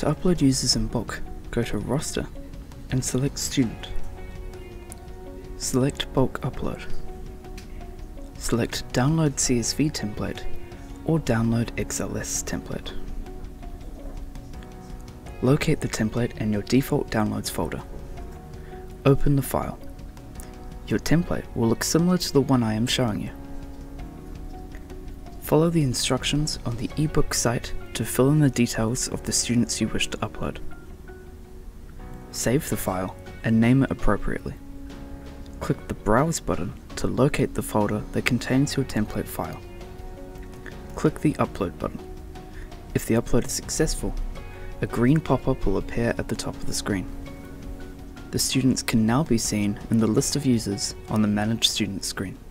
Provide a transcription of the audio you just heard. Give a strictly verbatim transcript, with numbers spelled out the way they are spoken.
To upload users in bulk, go to Roster and select Student. Select Bulk Upload. Select Download C S V Template or Download X L S Template. Locate the template in your default downloads folder. Open the file. Your template will look similar to the one I am showing you. Follow the instructions on the ebook site to fill in the details of the students you wish to upload. Save the file and name it appropriately. Click the Browse button to locate the folder that contains your template file. Click the Upload button. If the upload is successful, a green pop-up will appear at the top of the screen. The students can now be seen in the list of users on the Manage Students screen.